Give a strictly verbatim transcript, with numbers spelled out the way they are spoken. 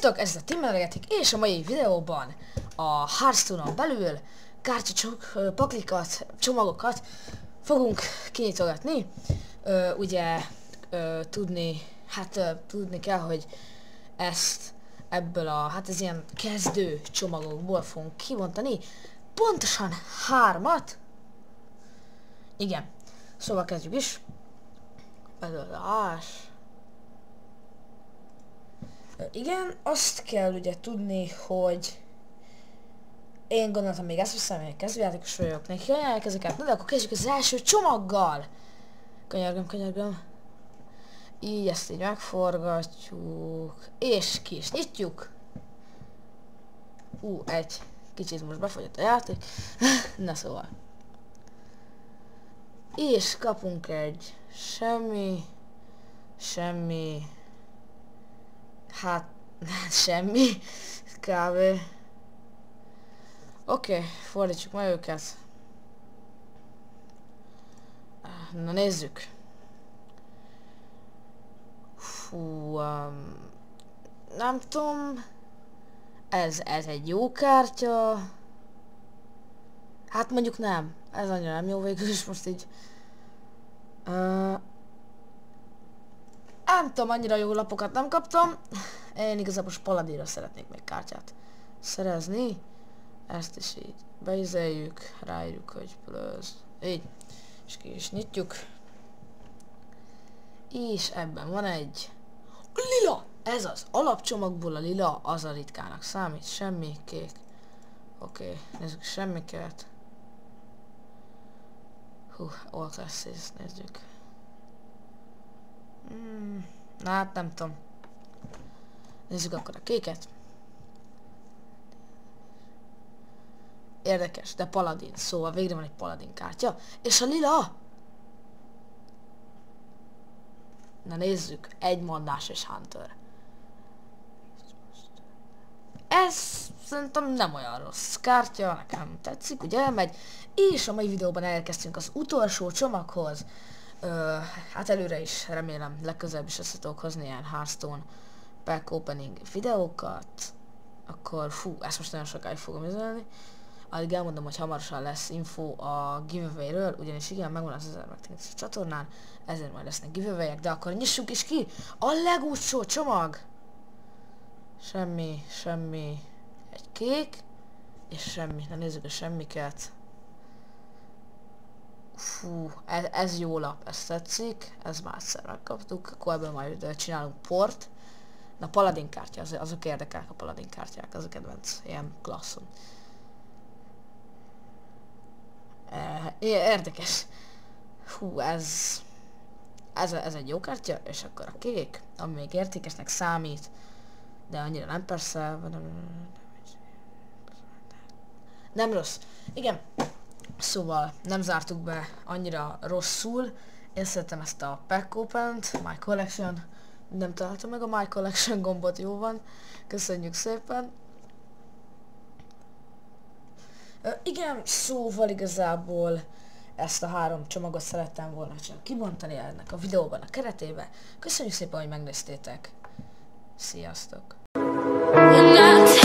Sziasztok, ez a Timmergetik, és a mai videóban a Hearthstone-on belül kártyacsok, paklikat, csomagokat fogunk kinyitogatni. Ö, ugye ö, tudni, hát ö, tudni kell, hogy ezt ebből a, hát ez ilyen kezdő csomagokból fogunk kibontani. Pontosan hármat. Igen, szóval kezdjük is. Bedollás. Igen, azt kell ugye tudni, hogy én gondoltam még ezt hiszem, hogy kezdőjátékos vagyok, neki ajánlják ezeket, na de akkor kezdjük az első csomaggal! Könyörgöm, könyörgöm. Így ezt így megforgatjuk, és ki is nyitjuk. Ú, uh, egy kicsit most befogyott a játék. Na szóval. És kapunk egy semmi, semmi, hát, semmi, kb. Oké, okay, fordítsuk meg őket. Na nézzük. Fú, um, nem tudom. Ez, ez egy jó kártya. Hát mondjuk nem. Ez annyira nem jó végül is most így. Uh, nem tudom, annyira jó lapokat nem kaptam. Én igazából Paladinra szeretnék még kártyát szerezni. Ezt is így beizeljük, ráírjuk, hogy plusz. Így. És ki is nyitjuk. És ebben van egy lila! Ez az alapcsomagból a lila, az a ritkának számít. Semmi, kék. Oké, okay, nézzük semmiket. Hú, all classes, nézzük. Hmm, na hát nem tudom. Nézzük akkor a kéket. Érdekes, de paladin, szóval végre van egy paladin kártya. És a lila! Na nézzük, egy mondás és Hunter. Ez szerintem nem olyan rossz kártya, nekem tetszik, ugye elmegy. És a mai videóban elérkeztünk az utolsó csomaghoz. Ö, hát előre is remélem legközelebb is össze tudok hozni ilyen Hearthstone pack opening videókat. Akkor fú, ezt most nagyon sokáig fogom üzenni. Addig elmondom, hogy hamarosan lesz info a giveaway-ről, ugyanis igen, megvan az ezer megtekintés a csatornán, ezért majd lesznek giveaway-ek, de akkor nyissuk is ki a legutolsó csomag! Semmi, semmi, egy kék, és semmi, na nézzük a semmiket. Fú, ez, ez jó lap, ez tetszik, ez már egyszer megkaptuk, akkor ebből majd csinálunk port. Na paladin kártya, az, azok érdekelnek a paladin kártyák, az a kedvenc, ilyen klasszom. Érdekes. Hú, ez, ez, ez egy jó kártya, és akkor a kék, ami még értékesnek számít, de annyira nem persze. Nem rossz. Igen. Szóval nem zártuk be annyira rosszul. Én szeretem ezt a Pack Open-t, My Collection. Nem találtam meg a My Collection gombot, jó van. Köszönjük szépen. Uh, igen, szóval igazából ezt a három csomagot szerettem volna csak kibontani ennek a videóban a keretébe. Köszönjük szépen, hogy megnéztétek. Sziasztok!